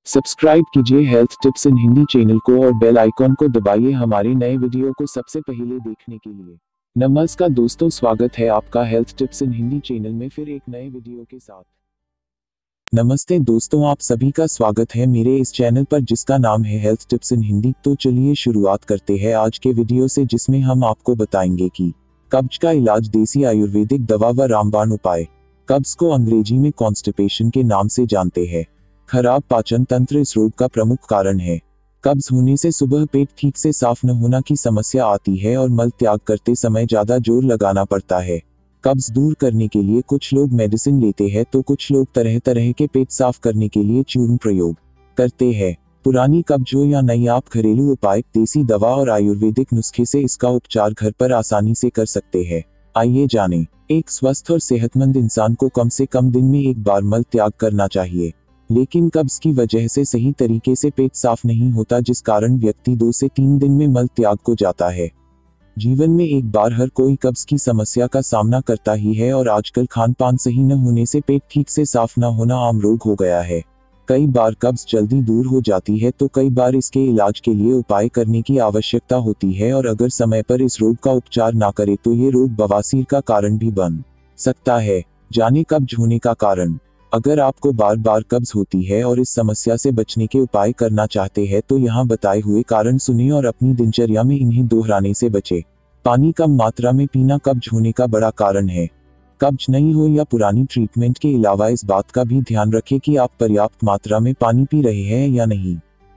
Subscribe कीजिए health tips in Hindi channel को और बेल आइकॉन को दबाइए हमारे नए वीडियो को सबसे पहले देखने के लिए। नमस्कार दोस्तों, स्वागत है आपका health tips in Hindi channel में फिर एक नए वीडियो के साथ। नमस्ते दोस्तों, आप सभी का स्वागत है मेरे इस चैनल पर जिसका नाम है हेल्थ टिप्स इन हिंदी। तो चलिए शुरुआत करते हैं आज के वीडियो से, जिसमें हम आपको बताएंगे कि कब्ज का इलाज, देसी आयुर्वेदिक दवा व रामबाण उपाय। कब्ज को अंग्रेजी में कॉन्स्टिपेशन के नाम से जानते हैं। खराब पाचन तंत्र इस रोग का प्रमुख कारण है। कब्ज होने से सुबह पेट ठीक से साफ न होना की समस्या आती है और मल त्याग करते समय ज्यादा जोर लगाना पड़ता है। कब्ज दूर करने के लिए कुछ लोग मेडिसिन लेते हैं तो कुछ लोग तरह तरह के पेट साफ करने के लिए चूर्ण प्रयोग करते हैं। पुरानी कब्ज हो या नई, आप घरेलू उपाय, देसी दवा और आयुर्वेदिक नुस्खे से इसका उपचार घर पर आसानी से कर सकते हैं। आइए जानें। एक स्वस्थ और सेहतमंद इंसान को कम से कम दिन में एक बार मल त्याग करना चाहिए, लेकिन कब्ज की वजह से सही तरीके से पेट साफ नहीं होता, जिस कारण व्यक्ति 2 से 3 दिन में मल त्याग को जाता है। जीवन में एक बार हर कोई कब्ज की समस्या का सामना करता ही है और आजकल खान पान सही न होने से पेट ठीक से साफ न होना आम रोग हो गया है। कई बार कब्ज जल्दी दूर हो जाती है तो कई बार इसके इलाज के लिए उपाय करने की आवश्यकता होती है, और अगर समय पर इस रोग का उपचार ना करे तो ये रोग बवासीर का कारण भी बन सकता है। जाने कब्ज होने का कारण। अगर आपको बार बार कब्ज होती है और इस समस्या से बचने के उपाय करना चाहते हैं तो यहाँ बताए हुए कारण सुनिए और अपनी दिनचर्या में इन्हें दोहराने से बचें। पानी कम मात्रा में पीना कब्ज होने का बड़ा कारण है। कब्ज नहीं हो या पुरानी ट्रीटमेंट के अलावा इस बात का भी ध्यान रखें कि आप पर्याप्त मात्रा में पानी पी रहे हैं या नहीं।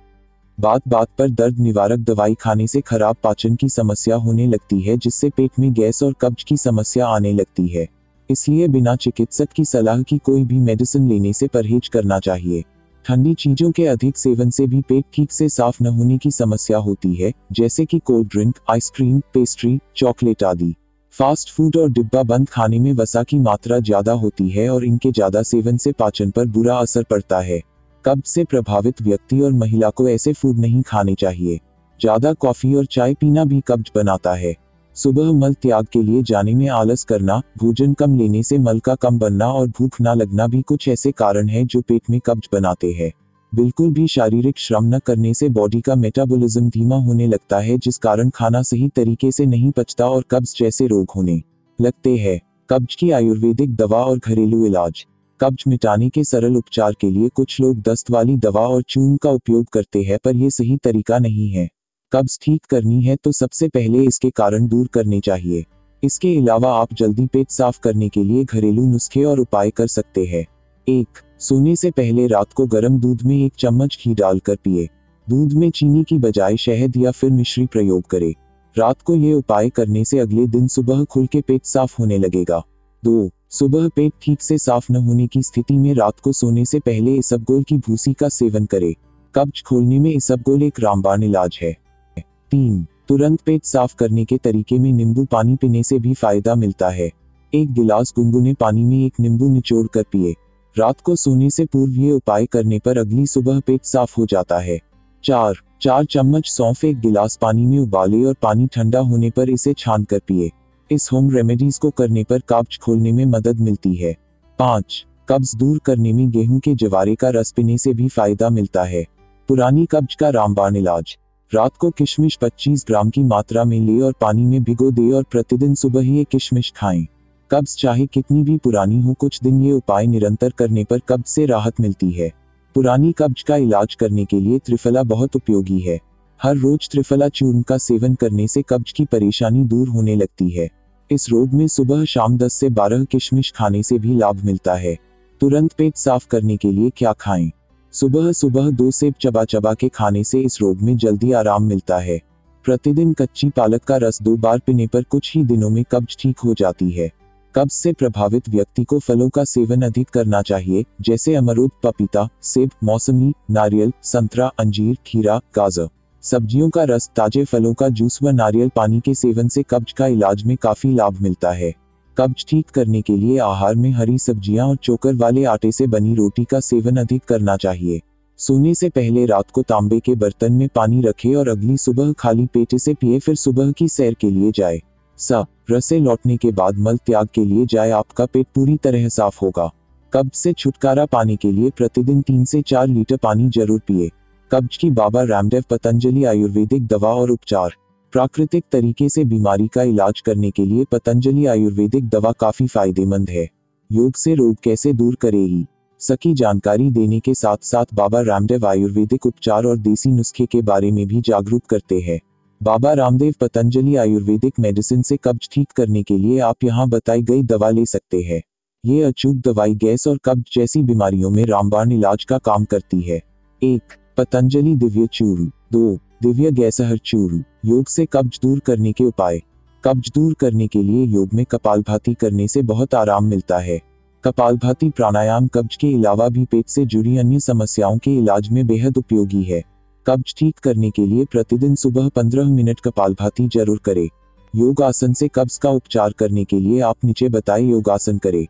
बात बात पर दर्द निवारक दवाई खाने से खराब पाचन की समस्या होने लगती है, जिससे पेट में गैस और कब्ज की समस्या आने लगती है। इसलिए बिना चिकित्सक की सलाह की कोई भी मेडिसिन लेने से परहेज करना चाहिए। ठंडी चीजों के अधिक सेवन से भी पेट ठीक से साफ न होने की समस्या होती है, जैसे कि cold drink, ice cream, pastry, chocolate आदि। फास्ट फूड और डिब्बा बंद खाने में वसा की मात्रा ज्यादा होती है और इनके ज्यादा सेवन से पाचन पर बुरा असर पड़ता है। कब्ज से प्रभावित व्यक्ति और महिला को ऐसे फूड नहीं खाने चाहिए। ज्यादा कॉफी और चाय पीना भी कब्ज बनाता है। सुबह मल त्याग के लिए जाने में आलस करना, भोजन कम लेने से मल का कम बनना और भूख ना लगना भी कुछ ऐसे कारण हैं जो पेट में कब्ज बनाते हैं। बिल्कुल भी शारीरिक श्रम न करने से बॉडी का मेटाबॉलिज्म धीमा होने लगता है, जिस कारण खाना सही तरीके से नहीं पचता और कब्ज जैसे रोग होने लगते हैं। कब्ज की आयुर्वेदिक दवा और घरेलू इलाज। कब्ज मिटाने के सरल उपचार के लिए कुछ लोग दस्त वाली दवा और चूर्ण का उपयोग करते हैं, पर यह सही तरीका नहीं है। कब्ज ठीक करनी है तो सबसे पहले इसके कारण दूर करने चाहिए। इसके अलावा आप जल्दी पेट साफ करने के लिए घरेलू नुस्खे और उपाय कर सकते हैं। 1. सोने से पहले रात को गर्म दूध में 1 चम्मच घी डालकर पिए। दूध में चीनी की बजाय शहद या फिर मिश्री प्रयोग करें। रात को ये उपाय करने से अगले दिन सुबह खुल के पेट साफ होने लगेगा। 2. सुबह पेट ठीक से साफ न होने की स्थिति में रात को सोने से पहले इसबगोल की भूसी का सेवन करें। कब्ज खोलने में इसबगोल एक रामबाण इलाज है। 3. तुरंत पेट साफ करने के तरीके में नींबू पानी पीने से भी फायदा मिलता है। 1 गिलास गुनगुने पानी में 1 नींबू निचोड़ कर पिए। रात को सोने से पूर्व ये उपाय करने पर अगली सुबह पेट साफ हो जाता है। 4 चम्मच सौंफ 1 गिलास पानी में उबाले और पानी ठंडा होने पर इसे छान कर पिए। इस होम रेमेडीज को करने पर कब्ज खोलने में मदद मिलती है। 5. कब्ज दूर करने में गेहूं के जवारे का रस पीने से भी फायदा मिलता है। पुरानी कब्ज का रामबाण इलाज। रात को किशमिश 25 ग्राम की मात्रा में ले और पानी में भिगो दे और प्रतिदिन सुबह ये किशमिश खाएं। कब्ज चाहे कितनी भी पुरानी हो, कुछ दिन ये उपाय निरंतर करने पर कब्ज से राहत मिलती है। पुरानी कब्ज का इलाज करने के लिए त्रिफला बहुत उपयोगी है। हर रोज त्रिफला चूर्ण का सेवन करने से कब्ज की परेशानी दूर होने लगती है। इस रोग में सुबह शाम 10 से 12 किशमिश खाने से भी लाभ मिलता है। तुरंत पेट साफ करने के लिए क्या खाएं? सुबह सुबह 2 सेब चबा चबा के खाने से इस रोग में जल्दी आराम मिलता है। प्रतिदिन कच्ची पालक का रस 2 बार पीने पर कुछ ही दिनों में कब्ज ठीक हो जाती है। कब्ज से प्रभावित व्यक्ति को फलों का सेवन अधिक करना चाहिए, जैसे अमरूद, पपीता, सेब, मौसमी, नारियल, संतरा, अंजीर, खीरा, गाजर। सब्जियों का रस, ताजे फलों का जूस व नारियल पानी के सेवन से कब्ज का इलाज में काफी लाभ मिलता है। कब्ज ठीक करने के लिए आहार में हरी सब्जियां और चोकर वाले आटे से बनी रोटी का सेवन अधिक करना चाहिए। सोने से पहले रात को तांबे के बर्तन में पानी रखें और अगली सुबह खाली पेट से पिए, फिर सुबह की सैर के लिए जाए। रसे लौटने के बाद मल त्याग के लिए जाए, आपका पेट पूरी तरह साफ होगा। कब्ज से छुटकारा पाने के लिए प्रतिदिन 3 से 4 लीटर पानी जरूर पिए। कब्ज की बाबा रामदेव पतंजलि आयुर्वेदिक दवा और उपचार। प्राकृतिक तरीके से बीमारी का इलाज करने के लिए पतंजलि आयुर्वेदिक दवा काफी फायदेमंद है। योग से रोग कैसे दूर करेगी, सकी जानकारी देने के साथ साथ बाबा रामदेव आयुर्वेदिक उपचार और देसी नुस्खे के बारे में भी जागरूक करते हैं। बाबा रामदेव पतंजलि आयुर्वेदिक मेडिसिन से कब्ज ठीक करने के लिए आप यहाँ बताई गई दवा ले सकते हैं। ये अचूक दवाई गैस और कब्ज जैसी बीमारियों में रामबाण इलाज का काम करती है। 1. पतंजलि दिव्य चूर्ण। 2. दिव्य गैसहर चूर्ण। योग से कब्ज दूर करने के उपाय। कब्ज दूर करने के लिए योग में कपालभाति करने से बहुत आराम मिलता है। कपालभाति प्राणायाम कब्ज के अलावा भी पेट से जुड़ी अन्य समस्याओं के इलाज में बेहद उपयोगी है। कब्ज ठीक करने के लिए प्रतिदिन सुबह 15 मिनट कपालभाति जरूर करें। योग आसन से कब्ज का उपचार करने के लिए आप नीचे बताए योगासन करें।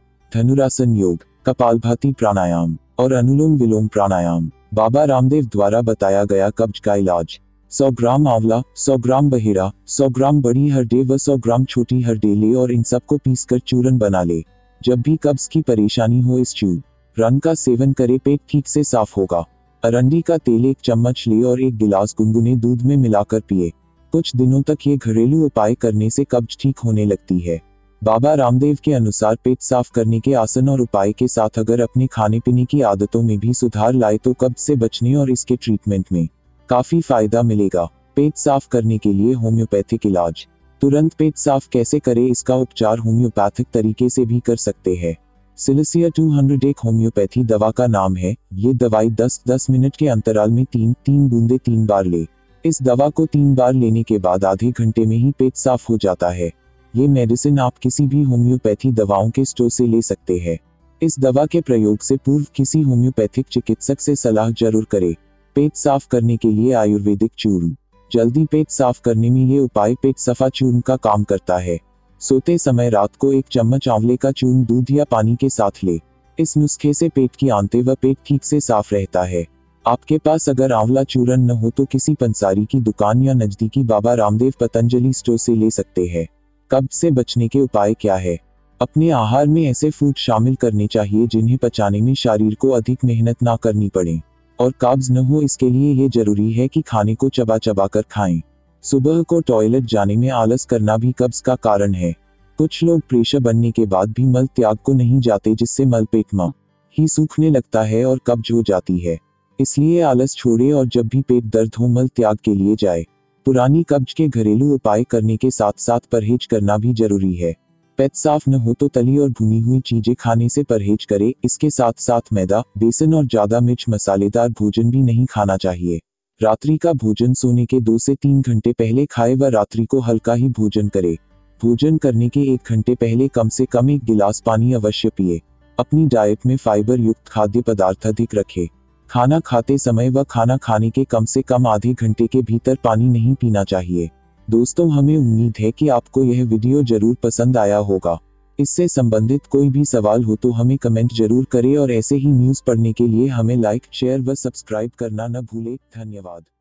धनुरासन योग, कपालभाति प्राणायाम और अनुलोम विलोम प्राणायाम। बाबा रामदेव द्वारा बताया गया कब्ज का इलाज। 100 ग्राम आंवला, 100 ग्राम बहेरा, 100 ग्राम बड़ी हरडे व 100 ग्राम छोटी हरडे ले और इन सबको पीसकर चूर्ण बना ले। जब भी कब्ज की परेशानी हो इस चूर्ण का सेवन करे, पेट ठीक से साफ होगा। अरंडी का तेल 1 चम्मच ले और 1 गिलास गुनगुने दूध में मिलाकर पिए। कुछ दिनों तक ये घरेलू उपाय करने से कब्ज ठीक होने लगती है। बाबा रामदेव के अनुसार पेट साफ करने के आसन और उपाय के साथ अगर अपने खाने पीने की आदतों में भी सुधार लाए तो कब्ज से बचने और इसके ट्रीटमेंट में काफी फायदा मिलेगा। पेट साफ करने के लिए होम्योपैथिक इलाज। तुरंत पेट साफ कैसे करें, इसका उपचार होम्योपैथिक तरीके से भी कर सकते हैं। सिलिसिया 200 एक होम्योपैथी दवा का नाम है। ये दवाई 10-10 मिनट के अंतराल में 3-3 बूंदे 3 बार ले। इस दवा को 3 बार लेने के बाद आधे घंटे में ही पेट साफ हो जाता है। ये मेडिसिन आप किसी भी होम्योपैथी दवाओं के स्टोर से ले सकते हैं। इस दवा के प्रयोग से पूर्व किसी होम्योपैथिक चिकित्सक से सलाह जरूर करें। पेट साफ करने के लिए आयुर्वेदिक चूर्ण। जल्दी पेट साफ करने में ये उपाय पेट सफा चूर्ण का काम करता है। सोते समय रात को 1 चम्मच आंवले का चूर्ण दूध या पानी के साथ ले। इस नुस्खे से पेट की आंतें व पेट ठीक से साफ रहता है। आपके पास अगर आंवला चूर्ण न हो तो किसी पंसारी की दुकान या नजदीकी बाबा रामदेव पतंजलि स्टोर से ले सकते हैं। कब्ज से बचने के उपाय क्या है? अपने आहार में ऐसे फूड शामिल करने चाहिए जिन्हें पचाने में शरीर को अधिक मेहनत ना करनी पड़े और कब्ज न हो। इसके लिए ये जरूरी है कि खाने को चबा चबा कर खाएं। सुबह को टॉयलेट जाने में आलस करना भी कब्ज का कारण है। कुछ लोग प्रेशर बनने के बाद भी मल त्याग को नहीं जाते, जिससे मल पेट में ही सूखने लगता है और कब्ज हो जाती है। इसलिए आलस छोड़े और जब भी पेट दर्द हो मल त्याग के लिए जाए। पुरानी कब्ज के घरेलू उपाय करने के साथ साथ परहेज करना भी जरूरी है। पेट साफ न हो तो तली और भुनी हुई चीजें खाने से परहेज करें। इसके साथ साथ मैदा, बेसन और ज्यादा मिर्च मसालेदार भोजन भी नहीं खाना चाहिए। रात्रि का भोजन सोने के 2 से 3 घंटे पहले खाए व रात्रि को हल्का ही भोजन करे। भोजन करने के 1 घंटे पहले कम से कम 1 गिलास पानी अवश्य पिए। अपनी डाइट में फाइबर युक्त खाद्य पदार्थ अधिक रखें। खाना खाते समय व खाना खाने के कम से कम आधे घंटे के भीतर पानी नहीं पीना चाहिए। दोस्तों, हमें उम्मीद है कि आपको यह वीडियो जरूर पसंद आया होगा। इससे संबंधित कोई भी सवाल हो तो हमें कमेंट जरूर करें और ऐसे ही न्यूज़ पढ़ने के लिए हमें लाइक, शेयर व सब्सक्राइब करना न भूलें। धन्यवाद।